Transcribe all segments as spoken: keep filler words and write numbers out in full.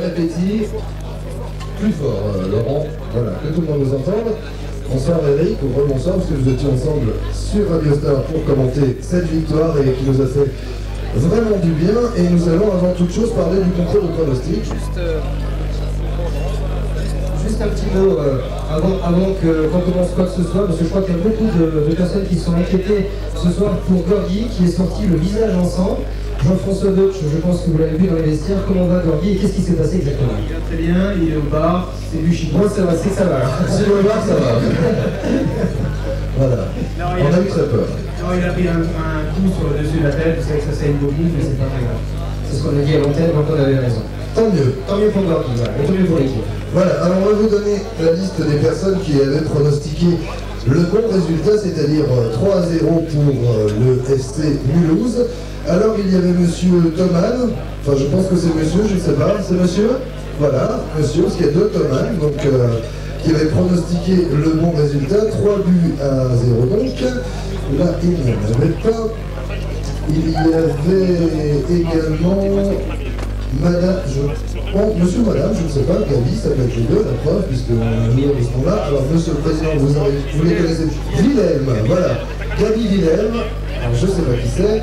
Appétit. Plus fort, euh, Laurent. Voilà, que tout le monde nous entende. Bonsoir Eric, ou rebonsoir, parce que nous étions ensemble sur Radio Star pour commenter cette victoire et qui nous a fait vraiment du bien. Et nous allons avant toute chose parler du contrôle de pronostic. Juste, euh, juste un petit mot euh, avant, avant qu'on commence quoi que ce soit, parce que je crois qu'il y a beaucoup de, de personnes qui sont inquiétées ce soir pour Gorgui, qui est sorti le visage ensemble. Jean-François Deutsch, je pense que vous l'avez vu dans les vestiaires. Comment va Gorgui et qu'est-ce qui s'est passé exactement? Il va très bien, il est au bar, c'est du chic. Moi, ça va, c'est que ça va. Si le bar, ça va. Voilà. Non, On a eu très peur. Non, il a pris un, un coup sur le dessus de la tête, parce que ça c'est une bobine, mais c'est pas très grave. C'est ce qu'on a dit à l'antenne, donc on avait raison. Tant mieux. Tant mieux pour Gorgui, voilà, et tant mieux pour l'équipe. Voilà, alors on va vous donner la liste des personnes qui avaient pronostiqué le bon résultat, c'est-à-dire trois à zéro pour le F C Mulhouse. Alors il y avait monsieur Thoman, enfin je pense que c'est monsieur, je ne sais pas, c'est monsieur? Voilà, monsieur, parce qu'il y a deux Thoman, donc euh, qui avait pronostiqué le bon résultat, trois buts à zéro donc. Là il n'y en avait pas. Il y avait également madame, je... bon, monsieur ou madame, je ne sais pas, Gabi, ça peut être les deux, la preuve, puisque nous de ce nom-là. Alors monsieur le président, vous, avez, vous les connaissez, Willem, voilà, Gabi Willem, alors je ne sais pas qui c'est.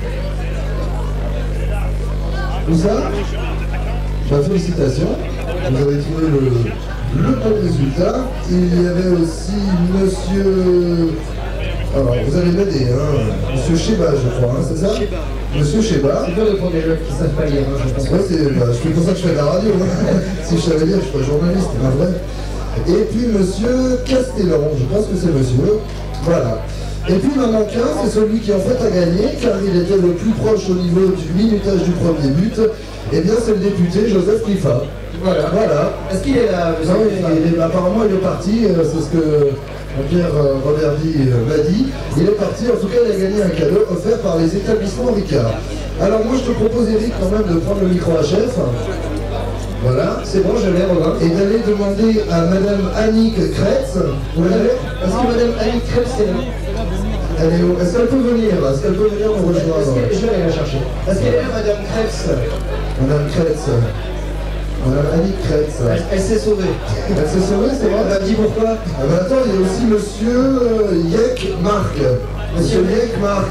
Où ça? Bah, félicitations, vous avez trouvé le, le bon résultat. Il y avait aussi monsieur... Alors, vous allez m'aider, hein, monsieur Cheba, je crois, hein, c'est ça? Monsieur Cheba. C'est dur de prendre des jeux qui ne savent pas lire, hein, je pense. Ouais, c'est bah, pour ça que je fais de la radio. Hein. Si je savais lire, je serais journaliste, c'est pas vrai. Et puis monsieur Castellan, je pense que c'est monsieur. Voilà. Et puis il m'en manque un, c'est celui qui en fait a gagné, car il était le plus proche au niveau du minutage du premier but. Et bien c'est le député Joseph Cliffat. Voilà, voilà. Est-ce qu'il est là? Non, il est, apparemment il est parti, euh, c'est ce que Pierre euh, Roverdi euh, m'a dit. Il est parti, en tout cas il a gagné un cadeau offert par les établissements Ricard. Alors moi je te propose Eric quand même de prendre le micro à chef. Voilà, c'est bon, je l'ai, Robin. Et d'aller demander à madame Annick Kretz. Vous l'avez? Est-ce que madame Annick Kretz est là? Est-ce qu'elle peut venir? Est-ce qu'elle peut venir nous rejoindre? Je vais aller la chercher. Est-ce qu'elle est là, madame Kretz? Madame Kretz. Madame Annick Kretz. Elle, elle s'est sauvée. Elle s'est sauvée, c'est vrai? Elle m'a dit pourquoi? Ah bah attends, il y a aussi monsieur euh, Yek Marc. Monsieur Yek Marc.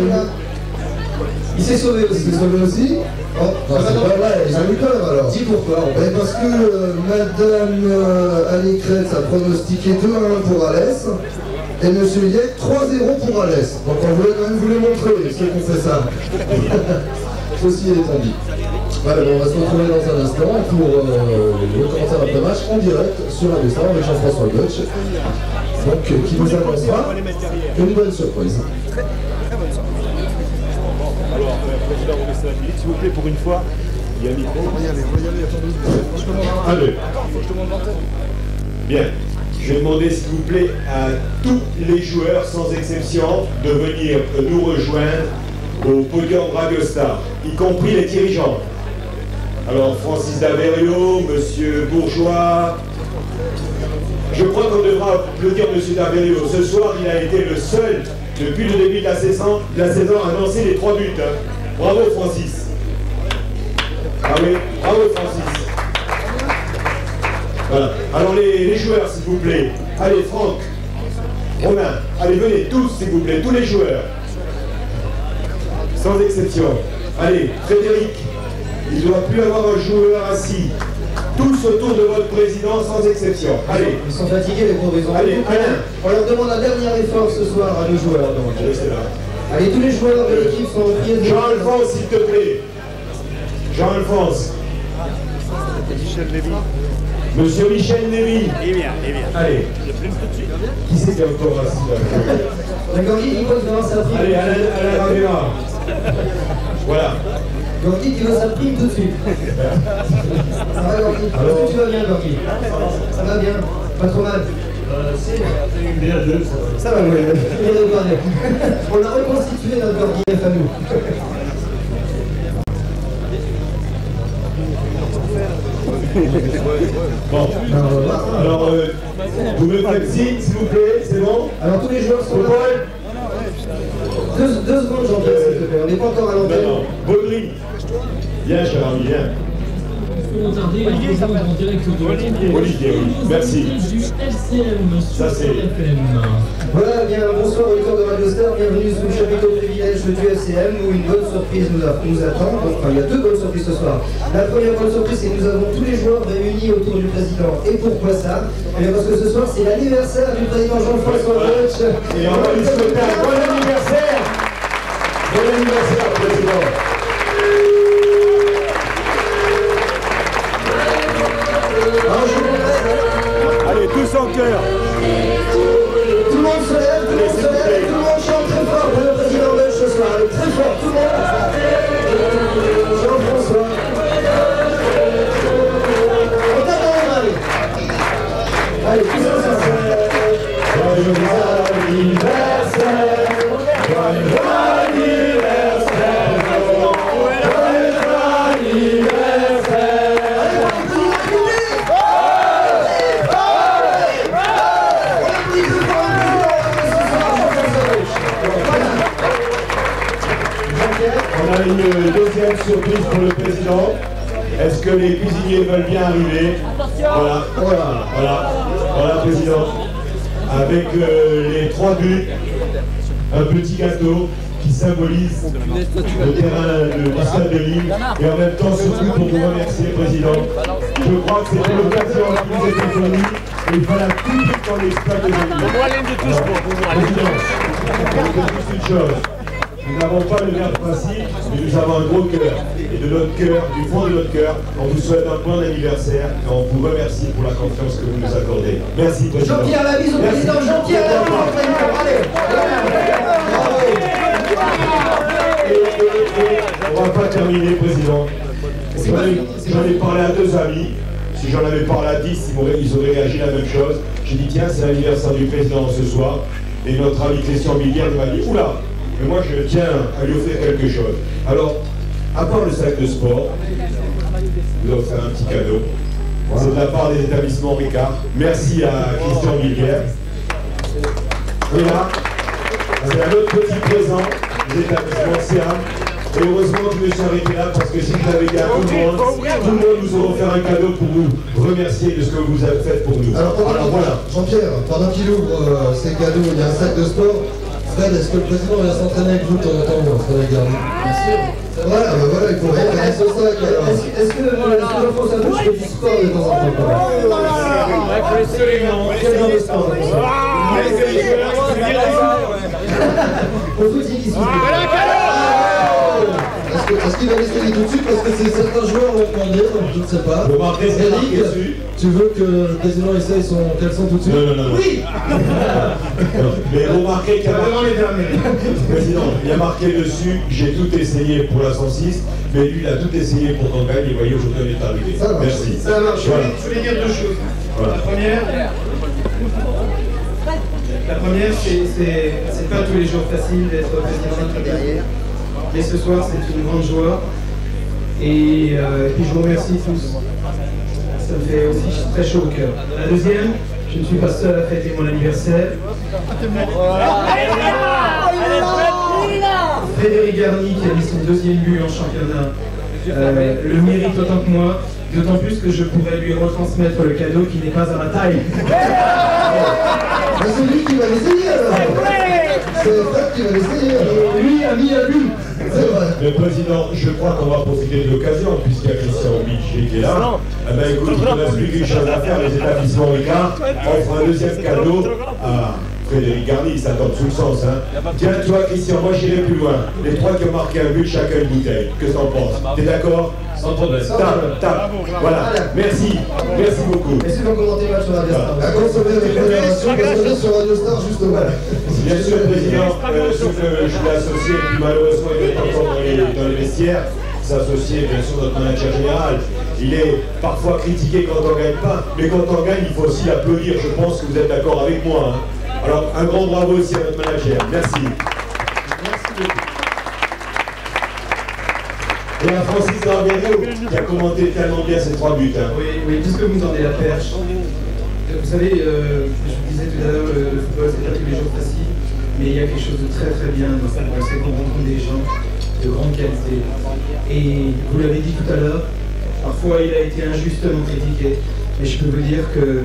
Il s'est sauvé aussi. Il s'est sauvé aussi? Oh, non, c'est pas vrai, ils ont eu peur alors. Dis pourquoi? Eh, parce que euh, madame euh, Annick Kretz a pronostiqué deux à un pour Alès. Et monsieur Yek trois zéro pour Alès. Donc on voulait quand même vous les montrer, ceux qui ont fait ça. Ceci étant dit. Voilà, bon, on va se retrouver dans un instant pour euh, le commentaire après-match en direct sur Radio Star avec Jean-François Deutsch. Donc, euh, qui nous annoncera une bonne surprise. Très, très bonne surprise. Alors, euh, président Robespierre, s'il vous plaît, pour une fois, il y a un micro. On va y aller, on va y aller, attendez. Allez. Faut que je te montre l'antenne. Bien. Je vais demander, s'il vous plaît, à tous les joueurs, sans exception, de venir nous rejoindre au podium Radio Star, y compris les dirigeants. Alors, Francis Daverio, Monsieur Bourgeois. Je crois qu'on devra applaudir Monsieur Daverio. Ce soir, il a été le seul, depuis le début de la saison, de la saison à lancer les trois buts. Hein. Bravo, Francis. Ah oui, bravo, Francis. Voilà. Alors les, les joueurs, s'il vous plaît. Allez, Franck, Romain, allez, venez tous, s'il vous plaît, tous les joueurs. Sans exception. Allez, Frédéric, il ne doit plus avoir un joueur assis. Tous autour de votre président, sans exception. Allez. Ils sont fatigués, les pauvres. Allez, Alain. On leur demande un dernier effort ce soir à nos joueurs. Donc. Allez, c'est là. Allez, tous les joueurs de l'équipe sont priés de... Jean-Alphonse, s'il te plaît. Jean-Alphonse. Michel Lévy. Monsieur Michel Lévy. Il vient, il vient. Allez. Qui c'est qui est encore assis là? La Gorgui, il pose devant sa prime. Allez, Alain, Alain Ravera. Voilà. Gorgui, tu veux sa prime tout de suite. Ça va, Gorgui? Est-ce que tu vas bien, Gorgui? Ça va bien? Pas trop mal? Euh, si, bien deux, ça va. Ça va, oui. On a reconstitué notre Gorgui F à nous. Bon, alors, euh, vous me faites signe, s'il vous plaît, c'est bon? Alors, tous les joueurs sont là. Deux, deux secondes, Jean-Pierre, s'il te plaît. On n'est pas encore à l'antenne. Non, non. Baudry. Viens, cher ami, viens. pourront tarder à rejoindre en direct de Olivier, Olivier, merci. Du L C M Ça c'est. Voilà, bien bonsoir auditeurs de Radio Star, bienvenue sous le chapiteau privilège du F C M où une bonne surprise nous, a, nous attend. Enfin, il y a deux bonnes surprises ce soir. La première bonne surprise, c'est que nous avons tous les joueurs réunis autour du président. Et pourquoi ça? Eh bien parce que ce soir, c'est l'anniversaire du président Jean-François Deutsch. Et on va lui souhaiter un bon anniversaire. Bon anniversaire, président. Allez, tous en cœur. Tout le monde se lève, tout le monde se lève, tout le monde chante très fort pour le président Deutsch ce soir. Allez, très fort, tout le monde. Jean-François. On t'attend, allez. Allez, tous ensemble. Joyeux anniversaire. Joyeux anniversaire. Joyeux anniversaire. On a une deuxième surprise pour le président. Est-ce que les cuisiniers veulent bien arriver? Voilà, voilà, voilà, voilà, président. Avec euh, les trois buts, un petit gâteau qui symbolise le terrain de, du stade de Lille et en même temps surtout pour vous remercier, président. Je crois que c'était l'occasion qui vous était donnée et il fallait tout de suite dans les stades de Lille. Président, je vous dis juste une chose. Nous n'avons pas le verbe facile, mais nous avons un gros cœur. Et de notre cœur, du fond de notre cœur, on vous souhaite un bon anniversaire et on vous remercie pour la confiance que vous nous accordez. Merci, président. Jean-Pierre Labise au président, Jean-Pierre Labise au président, allez. Et, et, et on ne va pas terminer, président. J'en ai, j'en ai parlé à deux amis. Si j'en avais parlé à dix, ils auraient, ils auraient réagi la même chose. J'ai dit, tiens, c'est l'anniversaire du président ce soir. Et notre ami Christian Billière m'a dit, oula, mais moi je tiens à lui offrir quelque chose. Alors, à part le sac de sport, je vous offrir un petit cadeau. C'est de la part des établissements Ricard. Merci à Christian Billière. Et là, c'est un autre petit présent des établissements C A M. Et heureusement que je me suis arrêté là parce que si je l'avais dit à tout le monde, tout le monde nous aurait offert un cadeau pour vous remercier de ce que vous avez fait pour nous. Alors, pendant Alors voilà. Jean-Pierre, pendant qu'il ouvre euh, ses cadeaux, il y a un sac de sport. Fred, est-ce que le président vient s'entraîner avec vous de temps en temps, Fred Garni? Bien sûr. Voilà, bah voilà, il faut récupérer ce sac alors. Est-ce est-ce que Jean-François Deutsch fait du sport de temps en temps? Quel genre de sport? Au foot, il qui se Est-ce que- est-ce qu'il va l'essayer tout de suite parce que c'est certains joueurs vont demandé, donc je ne sais pas. Vous marquez, c'est marqué Eric, dessus. tu veux que le président essaye son caleçon tout de suite? Non, non, non, non. Oui. Non. Mais vous remarquez qu'il y a marqué... Président, il y a marqué dessus, j'ai tout essayé pour la cent six, mais lui il a tout essayé pour qu'on gagne, et vous voyez aujourd'hui on est arrivé. Ça marche. Merci. Ça marche. Je Voilà. voulais- je voulais dire deux choses. Voilà. La première, la première, c'est c'est c'est pas tous les jours facile d'être président d'un pays. Mais ce soir, c'est une grande joie. Et, euh, et puis je vous remercie tous. Ça me fait aussi très chaud au cœur. La deuxième, je ne suis pas seul à fêter mon anniversaire. Frédéric Garni qui a mis son deuxième but en championnat euh, le mérite autant que moi, d'autant plus que je pourrais lui retransmettre le cadeau qui n'est pas à ma taille. Mais c'est lui qui va l'essayer alors. C'est Fred qui va l'essayer alors. Et lui a mis un but. C'est vrai. Le président, je crois qu'on va profiter de l'occasion, puisqu'il y a Christian Billier qui est là. Eh ben écoute, il ne reste plus qu'une chose à faire, les établissements Ricard offrent un deuxième cadeau à Frédéric Garni, il s'attend sous le sens. Hein. Tiens, toi Christian, moi j'irai plus loin. Les trois qui ont marqué un but, chacun une bouteille. Qu'est-ce que t'en penses? T'es d'accord? Sans problème. Tape, tape. Voilà. Merci. Merci beaucoup. Est-ce que vous commentez mal sur la Star? À consommer avec modération parce qu'on est sur Radio Star justement. Bien sûr, président, euh, sauf que je suis associé, et puis malheureusement, il est encore dans les, dans les vestiaires, s'associer, bien sûr, notre manager général. Il est parfois critiqué quand on ne gagne pas, mais quand on gagne, il faut aussi applaudir. Je pense que vous êtes d'accord avec moi. Hein. Alors, un grand bravo aussi à notre manager. Merci. Merci beaucoup. Et à Francis Barberio, qui a commenté tellement bien ces trois buts. Hein. Oui, oui, puisque vous me tendez la perche. Vous savez, euh, je vous disais tout à l'heure, le, le football, c'est pas tous les jours facile, mais il y a quelque chose de très très bien dans ça, c'est qu'on rencontre des gens de grande qualité. Et vous l'avez dit tout à l'heure, parfois parfois il a été injustement critiqué. Mais je peux vous dire que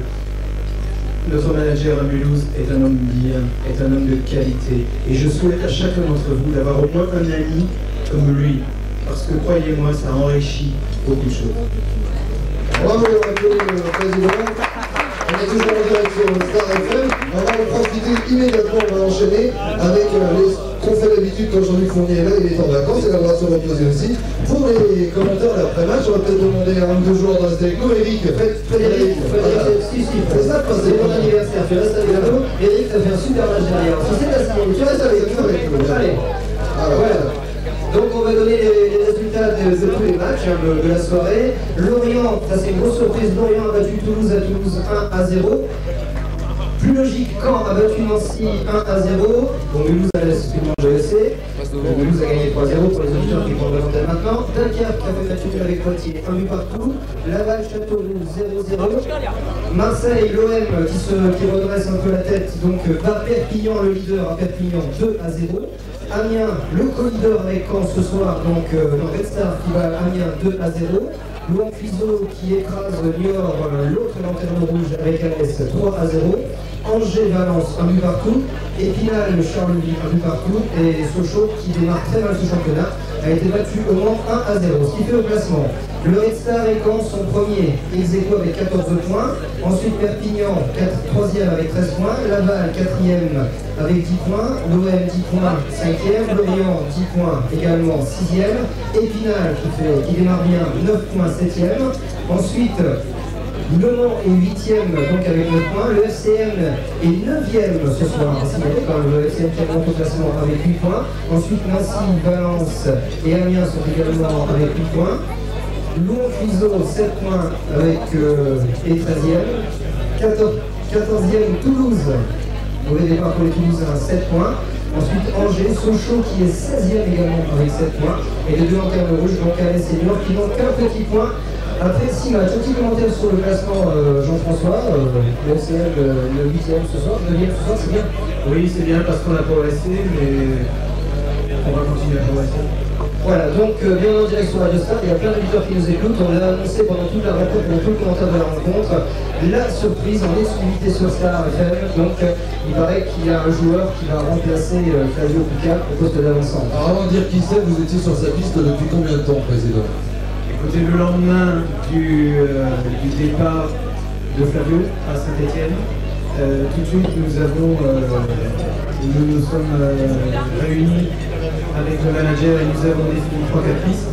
notre manager à Mulhouse est un homme bien, est un homme de qualité. Et je souhaite à chacun d'entre vous d'avoir au moins un ami comme lui. Parce que croyez-moi, ça enrichit beaucoup de choses. Bravo, le président. On est toujours en direct sur Star F M. On va en profiter immédiatement, on va enchaîner avec euh, les, ce qu'on fait d'habitude quand Jean-Luc Fournier est là, il est en vacances, il va pouvoir se reposer aussi. Pour les commentaires d'après-match, on va peut-être demander à un ou deux joueurs de rester avec nous. Eric, faites Frédéric, Frédéric, si, si, c'est ça, c'est mon anniversaire, tu restes avec nous. Eric, t'as fait un super match derrière. Si c'est la signe, tu restes avec nous. Allez, voilà. Donc on va donner les, les résultats de, de tous les matchs hein, de, de la soirée. Lorient, ça c'est une grosse surprise, Lorient a battu Toulouse à Toulouse un à zéro. Plus logique, Caen a battu Nancy un à zéro. Donc Mulhouse a laissé tout le monde G S C. Mulhouse a gagné trois à zéro pour les auditeurs qui vont remonter maintenant. Dunkerque a fait match nul avec Poitiers, un but partout. Laval, Châteauroux zéro zéro. Marseille, l'O M qui, se, qui redresse un peu la tête, donc bat Perpignan, le leader à Perpignan deux à zéro. Amiens, le co-leader avec Caen ce soir, donc euh, Red Star qui va à Amiens deux à zéro. Louan Fizeau qui écrase Niort, euh, l'autre lanterne rouge avec Alès trois à zéro. Angers, Valence, un but partout. Épinal, Charleville, un but partout. Et Sochaux, qui démarre très mal ce championnat, a été battu au moins un à zéro. Ce qui fait au classement. Le Red Star et Caen sont premiers, ex-aequo avec quatorze points. Ensuite Perpignan, troisième avec treize points. Laval, quatrième avec dix points. L'O M, dix points, cinquième. Lorient, dix points, également sixième. Épinal, qui, fait, qui démarre bien, neuf points, septième. Ensuite, Le Mans est huitième, donc avec neuf points. Le F C M est neuvième ce soir. Quand le F C M qui remonte au classement avec huit points. Ensuite, Nancy, Valence et Amiens sont également avec huit points. Louan Fizeau, sept points avec euh, et treizième. quatorzième, Toulouse. Mauvais départ pour les Toulousains, sept points. Ensuite, Angers, Sochaux qui est seizième également avec sept points. Et les deux lanternes rouges, donc Alès et Niort qui n'ont qu'un petit point. Après six matchs, un petit commentaire sur le classement euh, Jean-François, euh, le F C M euh, le huitième ce soir, le neuvième ce soir, c'est bien. Oui, c'est bien parce qu'on n'a pas resté, mais on va continuer à progresser. Voilà, donc euh, bien en direct sur Radio Star, il y a plein d'auditeurs qui nous écoutent. On l'a annoncé pendant toute la rencontre, pendant tout le commentaire de la rencontre. La surprise en exclusivité sur Star F M. Donc euh, il paraît qu'il y a un joueur qui va remplacer euh, Flavio Cucca au poste d'avancement. Alors avant de dire qui c'est, vous étiez sur sa piste depuis combien de temps, président? Écoutez, le lendemain du, euh, du départ de Flavio à Saint-Etienne, euh, tout de suite nous avons euh, nous nous sommes euh, réunis avec le manager et nous avons défini trois quatre pistes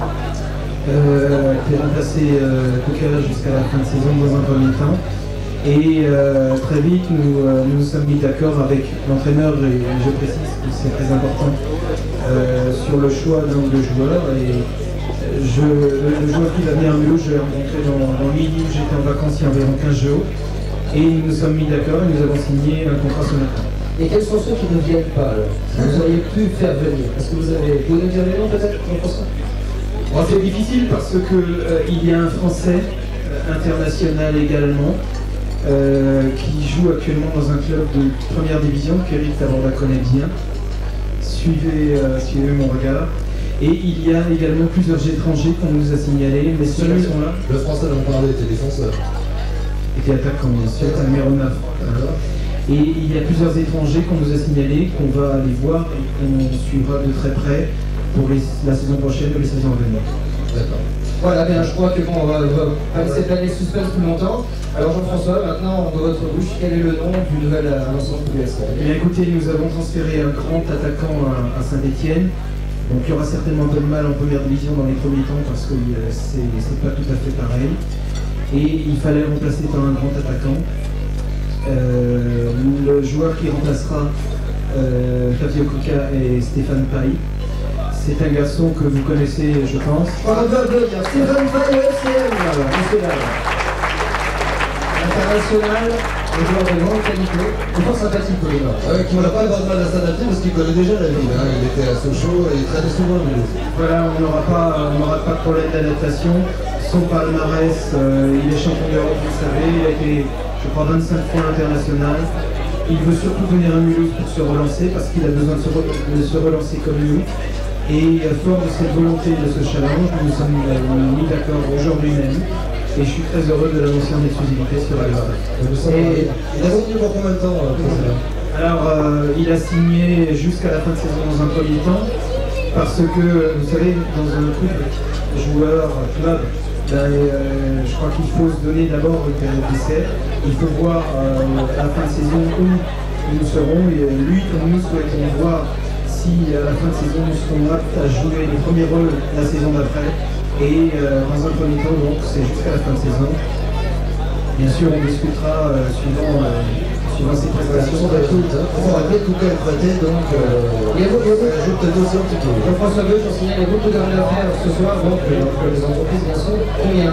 euh, qui est remplacé euh, Coquelin jusqu'à la fin de saison dans un premier temps. Et euh, très vite nous euh, nous sommes mis d'accord avec l'entraîneur, et je précise que c'est très important, euh, sur le choix d'un ou deux joueurs. Et je, le, le joueur qui va venir à Mulhouse, je l'ai rencontré dans, dans midi où j'étais en vacances il y a environ quinze jours. Et nous nous sommes mis d'accord et nous avons signé un contrat ce matin. Et quels sont ceux qui ne viennent pas alors? Vous auriez pu faire venir. Est-ce que vous avez. Vous nous dire les noms peut-être? Bon, c'est difficile parce qu'il euh, y a un Français euh, international également euh, qui joue actuellement dans un club de première division qu'Eric Taborda connaît bien. Suivez, euh, suivez mon regard. Et il y a également plusieurs étrangers qu'on nous a signalés, mais ceux-là sont là. Le français dont on parlait était défenseur. Était attaquant, bien sûr, c'est un numéro neuf. Et il y a plusieurs étrangers qu'on nous a signalés, qu'on va aller voir et qu'on suivra de très près pour les, la saison prochaine ou les saisons à venir. D'accord. Voilà, bien, je crois que bon, on va, on va pas laisser planer le suspense plus longtemps. Alors Jean-François, maintenant, dans votre bouche, quel est le nom du nouvel lancement de P S? Eh bien écoutez, nous avons transféré un grand attaquant à, à Saint-Etienne. Donc il y aura certainement un peu de mal en première division dans les premiers temps parce que euh, c'est pas tout à fait pareil. Et il fallait le remplacer par un grand attaquant. Euh, le joueur qui remplacera euh, Flavio Cucca est Stéphane Paille. C'est un garçon que vous connaissez, je pense. On va applaudir Stéphane Paille au F C M, monsieur là. International, un joueur de grande qualité, et fort sympathique pour les gens. Ouais, qui n'a pas avoir de mal à s'adapter parce qu'il connaît déjà la ville. Hein. Il était à Sochaux et il traînait souvent le Mulhouse. Voilà, on n'aura pas, on n'aura pas de problème d'adaptation. Son palmarès, euh, il est champion d'Europe, vous savez, il a été, je crois, vingt-cinq fois international. Il veut surtout venir à Mulhouse pour se relancer parce qu'il a besoin de se, re de se relancer comme nous. Et à fort de cette volonté, de ce challenge, nous nous sommes mis d'accord aujourd'hui même. Et je suis très heureux de l'annoncer en exclusivité sur la liste. Et il a signé pour combien de temps, euh, président? Alors, euh, il a signé jusqu'à la fin de saison dans un premier temps, parce que, vous savez, dans un couple joueur-club, ben, euh, je crois qu'il faut se donner d'abord une période d'essai. Il faut voir euh, à la fin de saison où nous serons, et lui comme nous souhaitons voir si à la fin de saison nous serons aptes à jouer les premiers rôles la saison d'après. Et euh, dans un premier temps, donc c'est jusqu'à la fin de saison. Bien sûr, on discutera euh, suivant, euh, suivant ses prestations. On va rappeler que Kouka est prêté, donc euh, il y a beaucoup de dossiers un petit peu. Jean-François Beuch, on signale, il y a beaucoup de garder à faire ce soir, donc euh, les entreprises, bien sûr, combien?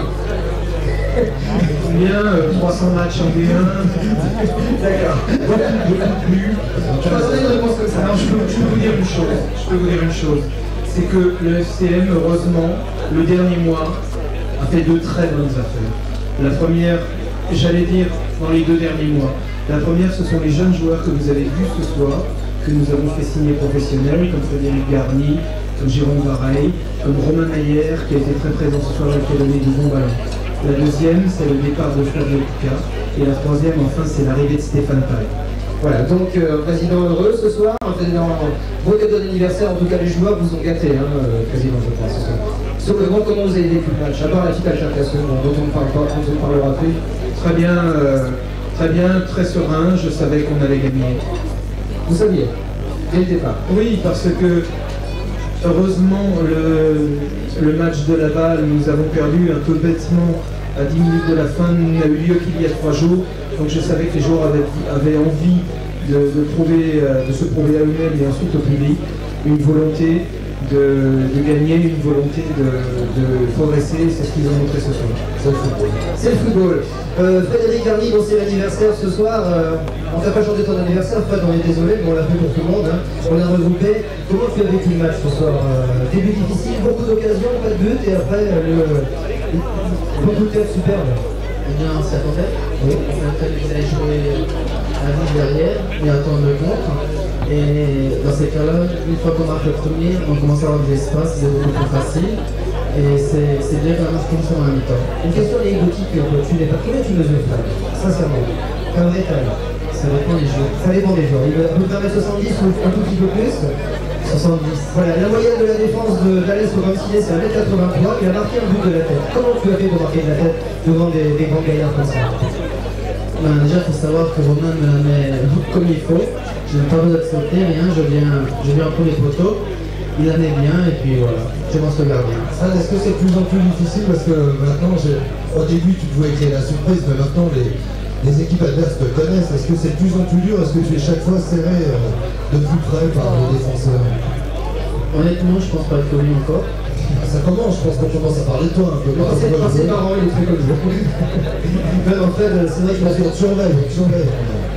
Combien euh, trois cents matchs en D un. D'accord. Beaucoup, beaucoup plus. Je m'attendais une réponse comme ça. Alors, je peux, je peux vous dire une chose. Je peux vous dire une chose. C'est que le F C M, heureusement, le dernier mois, a fait de très bonnes affaires. La première, j'allais dire, dans les deux derniers mois. La première, ce sont les jeunes joueurs que vous avez vus ce soir, que nous avons fait signer professionnels, comme Frédéric Garny, comme Jérôme Vareille, comme Romain Maillère, qui a été très présent ce soir et qui a donné du bon ballon. La deuxième, c'est le départ de Flavio Kouka. Et la troisième, enfin, c'est l'arrivée de Stéphane Paille. Voilà, donc euh, président heureux ce soir, en faisant beau cadeau d'anniversaire, en tout cas les joueurs vous ont gâté, hein, euh, président, je pense, ce soir. Simplement, comment vous avez vécu le match, à part la petite altercation dont on ne parle pas, dont on parlera plus? Très bien, euh, très bien, très serein, je savais qu'on allait gagner. Vous saviez, dès le départ? Oui, parce que heureusement, le, le match de Laval, nous avons perdu un peu bêtement à dix minutes de la fin, n'a eu lieu qu'il y a trois jours. Donc je savais que les joueurs avaient, avaient envie de, de, prouver, de se prouver à eux-mêmes et ensuite au public, une volonté de, de gagner, une volonté de, de progresser, c'est ce qu'ils ont montré ce soir. C'est le football. C'est le football. Euh, Frédéric Garny, bon, c'est l'anniversaire ce soir. Euh, on t'a pas chanté ton anniversaire, Fred, on est désolé, mais on l'a fait pour tout le monde. Hein. On a regroupé. Comment tu as vécu le match ce soir? euh, Début difficile, beaucoup d'occasions, pas de but, et après, euh, le, beaucoup de têtes superbes. Eh bien, on s'y attendait. Oui. On attendait qu'ils allaient jouer à vue derrière et attendre le contre. Et dans ces cas-là, une fois qu'on marque le premier, on commence à avoir de l'espace, c'est beaucoup plus facile. Et c'est bien qu'un match comme ça en même temps. Une question anecdotique, tu n'es pas combien tu mesures, Fred? Sincèrement. Comme réel. Ça dépend des jours. Ça dépend des jours. Il peut faire un mètre soixante-dix ou un tout petit peu plus. soixante-dix. Voilà, la moyenne de la défense de d'Alès au Ramsey, c'est un mètre quatre-vingt-trois. Il a marqué un but de la tête. Comment tu as fait pour marquer de la tête devant des, des grands gaillards comme ça? Ben, déjà, il faut savoir que Romain me la met comme il faut. Je n'ai pas besoin de sauter, rien. Je viens, je viens pour les poteaux. Il la met bien et puis voilà, je m'en souviens bien. Ah, est-ce que c'est de plus en plus difficile parce que maintenant, au début, tu pouvais créer la surprise, mais maintenant, les, les équipes adverses te connaissent. Est-ce que c'est de plus en plus dur? Est-ce que tu es chaque fois serré euh, de plus près par les défenseurs? Honnêtement, je pense pas que lui encore. Ça commence, je pense qu'on commence à parler de toi un peu. C'est c'est marrant, il est très comme ça. Mais en fait, c'est vrai qu'il a fait. On te surveille, on te surveille.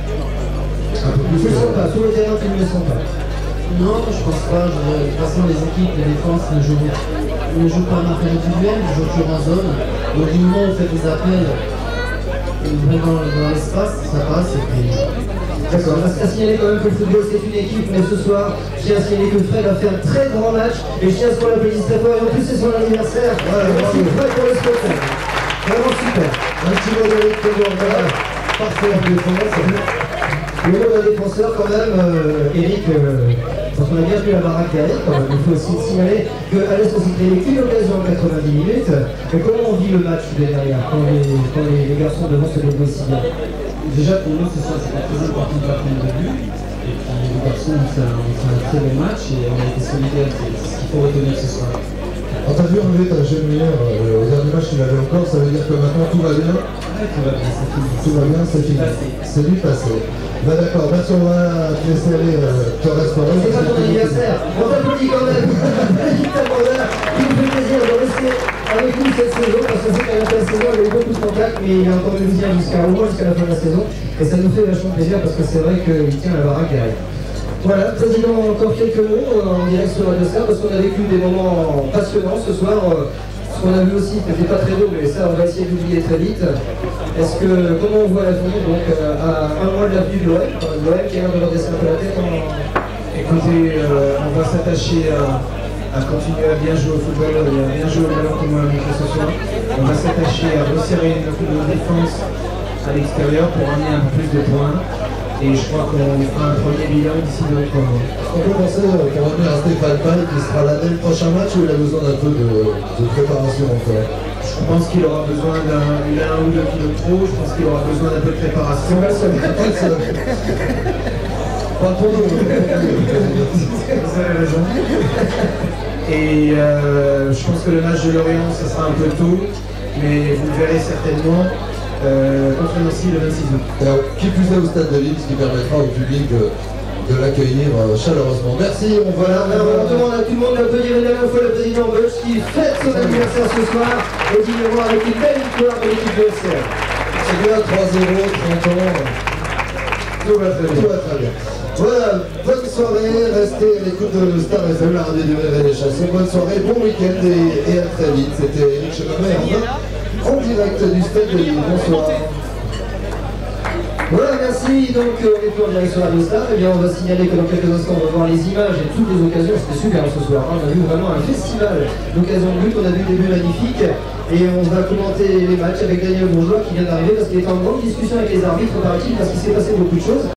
Un peu Tu plus. ne le sens pas, sur le terrain, tu ne le sens pas. Non, je pense pas. Je, de toute façon, les équipes, les défenses ne jouent, ne jouent pas en affaire individuelle, ils jouent toujours en zone. Donc, du moment où on fait des appels vraiment dans l'espace, ça passe. Et puis, D'accord, on va signaler quand même que le football c'est une équipe, mais ce soir, je tiens à signaler que Fred a fait un très grand match, et je tiens à ce qu'on l'applaudisse très fort, et en plus c'est son anniversaire. Voilà, merci Fred pour le spectacle. Vraiment super. Un petit mot d'Eric Tedor, voilà. Parfait en défense. Le mot d'un défenseur quand même, euh, Eric, euh, parce qu'on a bien vu la baraque derrière, quand même, il faut aussi signaler qu'Alès aussi créé qu'une occasion en quatre-vingt-dix minutes. Mais comment on vit le match derrière, quand les, quand les, les garçons devant se débrouillent si bien? déjà, pour nous, c'est ça, c'est très important de faire le début. Et puis, les garçons ont fait, un, ont fait un très bon match et on a été solidaires, c'est ce qu'il faut retenir ce soir. On t'a vu enlever ta cheminée euh, au dernier match, tu l'avais encore, ça veut dire que maintenant tout va bien? Ouais, tout va bien, c'est fini. Tout va bien, c'est fini. C'est du passé. Bah d'accord, merci, on va te laisser aller euh, te restaurer. C'est pas ton anniversaire, on t'applaudit quand même. Petit abordeur, il nous fait plaisir de rester avec nous cette saison, parce qu'on sait qu'à la fin de la saison, il y a eu beaucoup de contacts, mais il a encore le bien jusqu'à au moins jusqu'à la fin de la saison. Et ça nous fait vachement plaisir parce que c'est vrai qu'il tient la baraque derrière. Voilà, président, encore quelques mots euh, en direct sur Radio Star, parce qu'on a vécu des moments passionnants ce soir. Euh, ce qu'on a vu aussi, c'était pas très beau, mais ça on va essayer d'oublier très vite. Est-ce que, comment on voit la journée donc euh, à un mois de la vue de l'O M, l'O M qui a l'air de redescendre un peu la tête en... Écoutez, euh, on va s'attacher à, à continuer à bien jouer au football, à bien jouer au ballon comme on l'a montré ce soir. On va s'attacher à resserrer notre défense à l'extérieur pour amener un peu plus de points. Et je crois qu'on fera un premier bilan d'ici deux ou trois mois. On peut penser qu'on remet à Stéphane Paille qui sera là dès le prochain match ou il a besoin d'un peu de, de préparation encore? Je pense qu'il aura besoin d'un un ou deux kilos de trop, je pense qu'il aura besoin d'un peu de préparation. Pas le seul, pas le seul. Pas pour nous. Vous avez raison. Et euh, je pense que le match de Lorient, ça sera un peu tôt, mais vous le verrez certainement. Euh, contre Nancy le vingt-six août. Alors, qui plus est au stade de Lille, ce qui permettra au public de, de l'accueillir euh, chaleureusement. Merci, on va là. Alors, on demande à tout le monde d'applaudir une dernière fois le président Bush qui fête son anniversaire ce soir et dignement avec une belle victoire de l'équipe de S R. C'est bien, trois zéro, trente ans. Tout va très bien. Tout va très bien. Voilà, bonne soirée, restez à l'écoute de Star F M, la radio du Réveil des Chansons. Bonne soirée, bon week-end et, et à très vite. C'était Eric Chevamer en direct du stade de Lille. Bonsoir. Voilà, merci. Donc, euh, on est plus en direct sur Radio Star. Eh bien, on va signaler que dans quelques instants, on va voir les images et toutes les occasions. C'était super ce soir. On a vu vraiment un festival d'occasions de but. On a vu des buts magnifiques. Et on va commenter les matchs avec Daniel Bourgeois qui vient d'arriver parce qu'il est en grande discussion avec les arbitres, paraît-il, parce qu'il s'est passé beaucoup de choses.